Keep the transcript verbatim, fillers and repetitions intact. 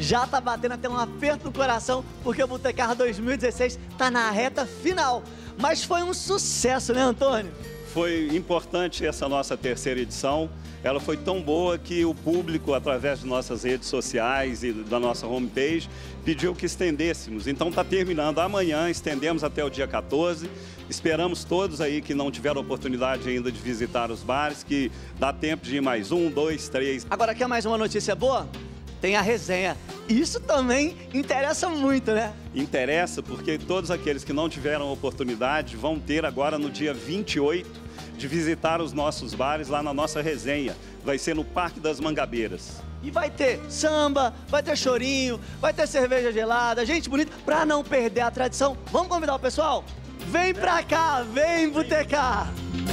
já tá batendo até um aperto no coração, porque o Botecar dois mil e dezesseis tá na reta final. Mas foi um sucesso, né, Antônio? Foi importante essa nossa terceira edição. Ela foi tão boa que o público, através de nossas redes sociais e da nossa homepage, pediu que estendêssemos. Então está terminando amanhã, estendemos até o dia quatorze. Esperamos todos aí que não tiveram oportunidade ainda de visitar os bares, que dá tempo de ir mais um, dois, três. Agora, quer mais uma notícia boa? Tem a resenha. Isso também interessa muito, né? Interessa porque todos aqueles que não tiveram oportunidade vão ter agora no dia vinte e oito de visitar os nossos bares lá na nossa resenha. Vai ser no Parque das Mangabeiras. E vai ter samba, vai ter chorinho, vai ter cerveja gelada, gente bonita. Pra não perder a tradição, vamos convidar o pessoal? Vem pra cá, vem botecar!